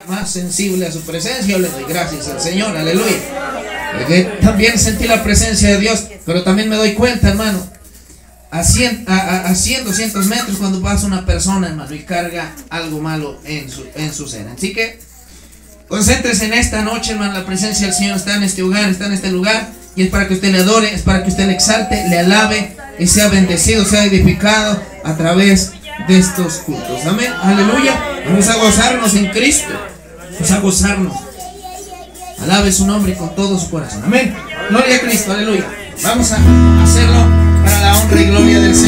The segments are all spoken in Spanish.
más sensible a su presencia, yo le doy gracias al Señor, aleluya. Porque también sentí la presencia de Dios, pero también me doy cuenta, hermano, a 100, 200 metros cuando pasa una persona, hermano, y carga algo malo en su ser. Así que concéntrese en esta noche, hermano. La presencia del Señor está en este hogar, está en este lugar, y es para que usted le adore, es para que usted le exalte, le alabe y sea bendecido, sea edificado a través de estos cultos. Amén, aleluya. Vamos a gozarnos en Cristo, vamos a gozarnos. Alabe su nombre con todo su corazón. Amén, gloria a Cristo, aleluya. Vamos a hacerlo para la honra y gloria del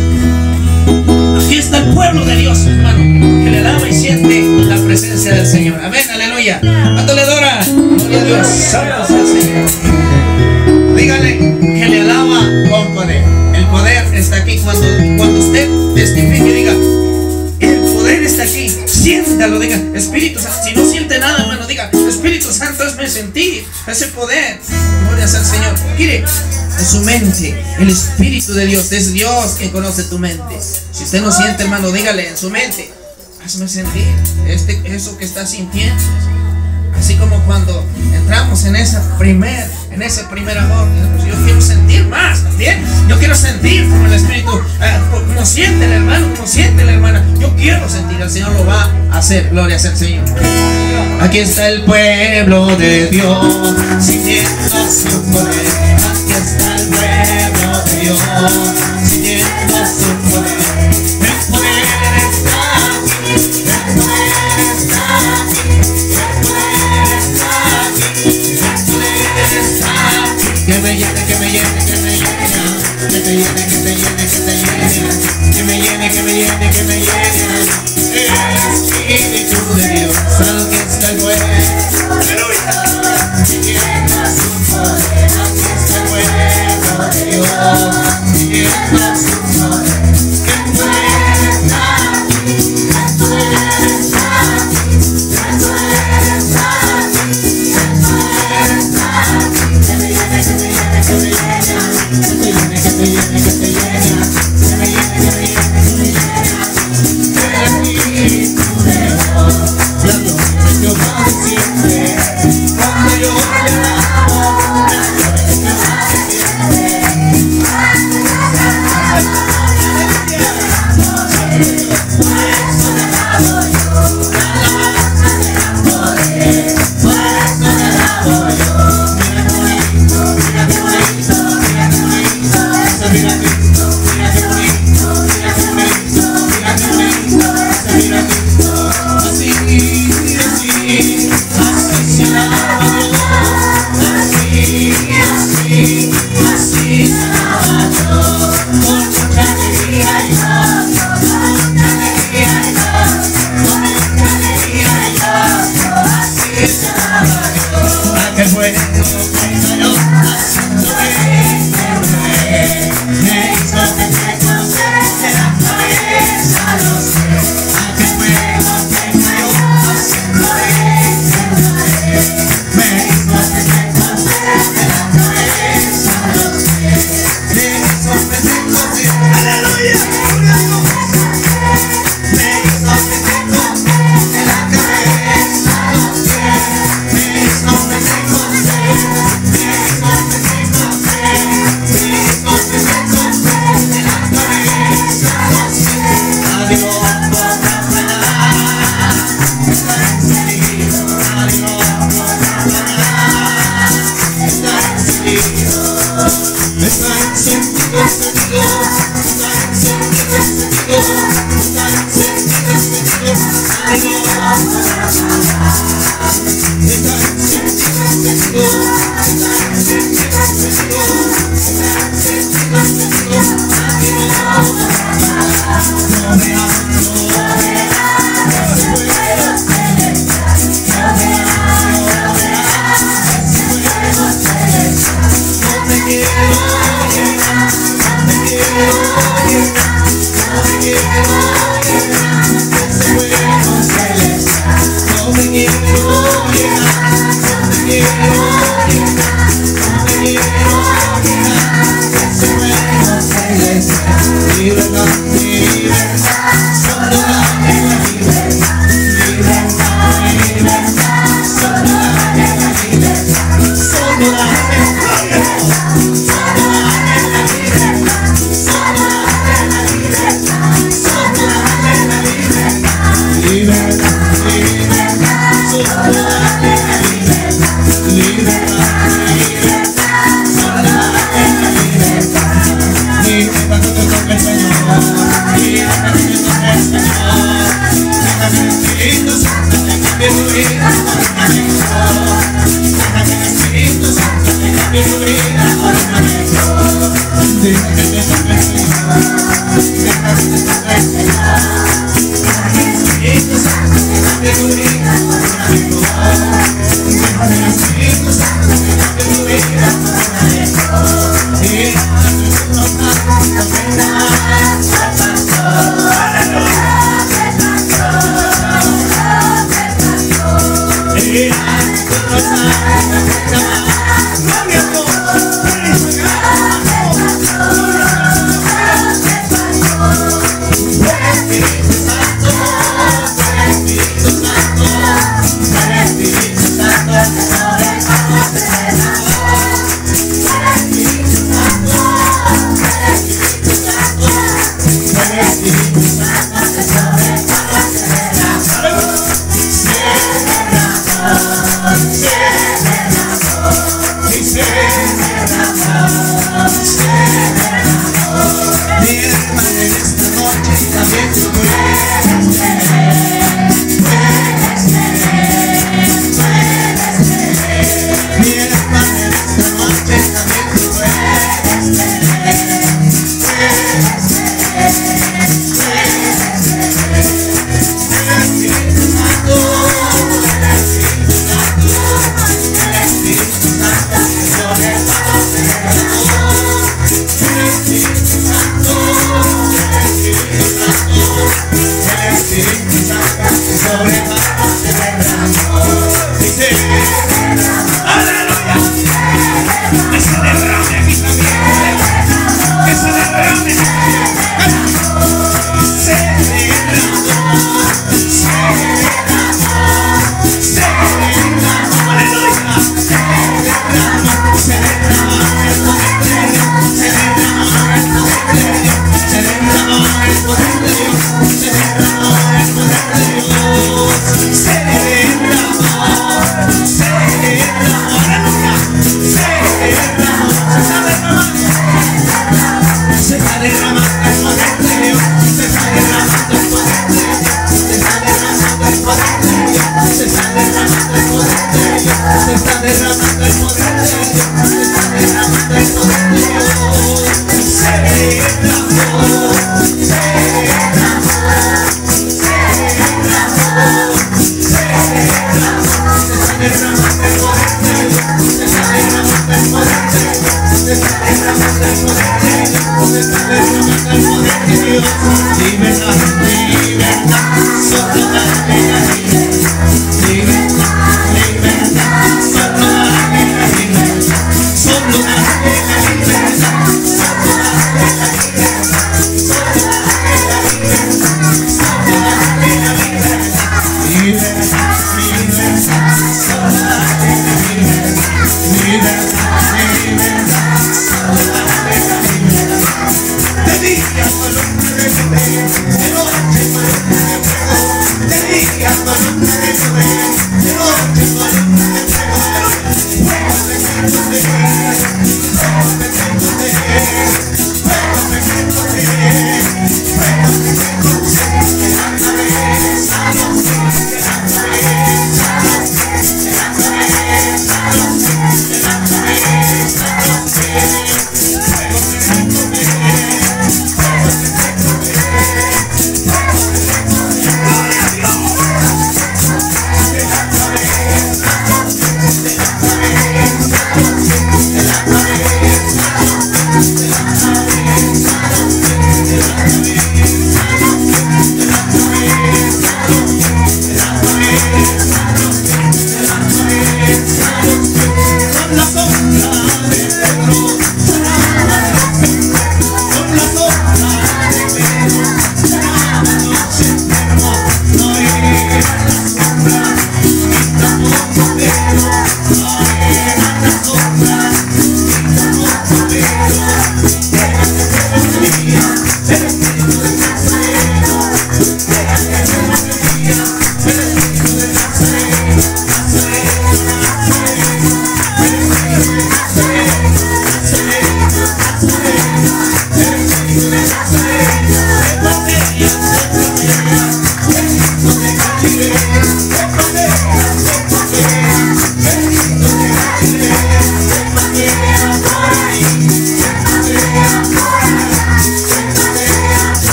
Señor. Aquí está el pueblo de Dios, hermano, que le alaba y siente la presencia del Señor. Amén, aleluya. ¿Cuánto le adora? Gloria a Dios, santo sea el Señor. Dígale que le alaba con poder. El poder está aquí. Cuando usted testifique, diga: el poder está aquí. Siéntalo, diga: Espíritu Santo. Si no siente nada, hermano, diga: Espíritu Santo, hazme sentir ese poder. Gloria al Señor. Mire, en su mente, el Espíritu de Dios, es Dios quien conoce tu mente. Si usted no siente, hermano, dígale en su mente: hazme sentir eso que está sintiendo. Así como cuando entramos en ese primer amor, yo quiero sentir más también. Yo quiero sentir como el Espíritu, como siente el hermano, como siente la hermana. Yo quiero sentir, el Señor lo va a hacer. Gloria al Señor. Aquí está el pueblo de Dios, sintiendo su poder. Aquí está el pueblo de Dios, sintiendo su poder. El poder está aquí, el poder está aquí, el poder está aquí, el poder está aquí. Que me llene, que me llene, que me llene, que te llene, que te llene, que te llene, que me llene, que me llene, que me llene. El Espíritu de Dios, aquí está el pueblo, aleluya, sintiendo su poder. Aquí está el pueblo de Dios, sintiendo su poder. El poder está aquí, el poder está aquí, el poder está aquí, el poder está aquí. Que me llene, que me llene, que me llene, que te llene, que te llene, que te llene, que me llene, que me llene, que me llene. El Espíritu de Dios, la gloria de Jehová desciende. Cuando yo le alabo, la gloria de Jehová desciende.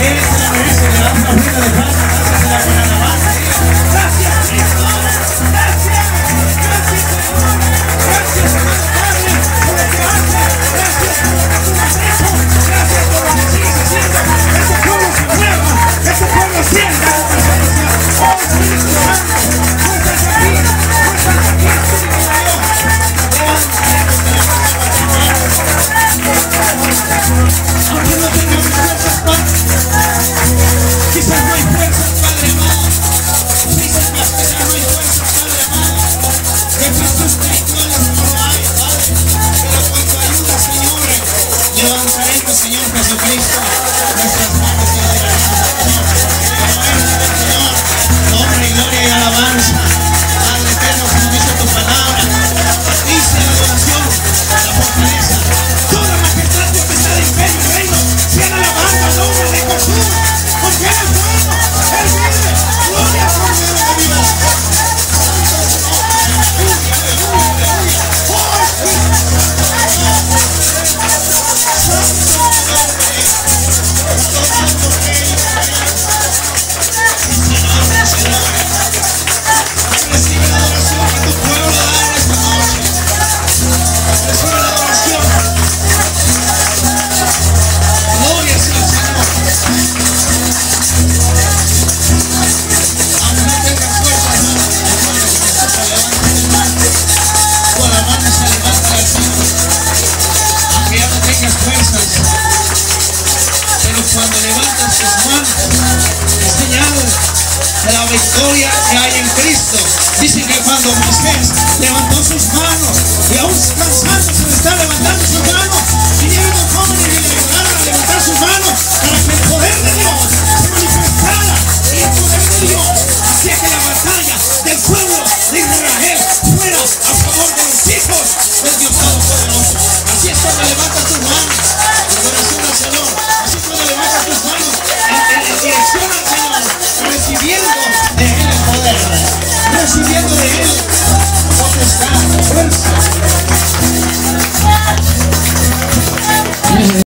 Él se la merece. Le damos una ofrenda de palmas. Dásela con alabanza. Gracias, Cristo. Gracias. Gracias, Señor. Gracias, hermano Padre, por lo que hace. Gracias por lo que tú has hecho. Gracias por lo que sigues haciendo. Este pueblo se mueva. Este pueblo sienta tu presencia. Oh, Espíritu Santo, tú estás aquí. Tú estás aquí, Espíritu de Dios. Aunque no tengamos fuerzas, Padre. Quizás no hay fuerzas, Padre amado. Quizás no hay fuerzas, Padre amado. Recursos espirituales no lo hay, Padre. Pero con tu ayuda, Señor, levantaremos, Señor Jesucristo, nuestras manos y adoración, Señor. Honra y gloria y alabanza. Padre eterno, como dice tu palabra, dice la adoración, la fortaleza, toda majestad, potestad, imperio y reino, sean alabanza al nombre de Jesús, porque Él es bueno, Él vive, gloria al Cordero de Dios. Aleluya, aleluya, aleluya. Oh, Espíritu recibe la adoración que tu pueblo da en esta noche. Recibe la adoración. Gloria sea al Señor. Aunque no tengas fuerza, hermano, levanta tu mano. Tu alabanza levanta al Señor. Aunque ya no tengas fuerzas, pero cuando levantas tus manos, es señal de la victoria que hay en Cristo. Dicen que cuando Moisés levantó sus manos y aún cansándose de estar levantando sus manos, vinieron los jóvenes y le ayudaron a levantar sus manos para que el poder de Dios se manifestara. Y el poder de Dios hacía que la batalla del pueblo de Israel fuera a favor de los hijos del Dios Todopoderoso. Así es cuando levantas tus manos en adoración al Señor. Así es cuando levantas tus manos en dirección al Señor, recibiendo de Él el poder, recibiendo de Él potestad, fuerza,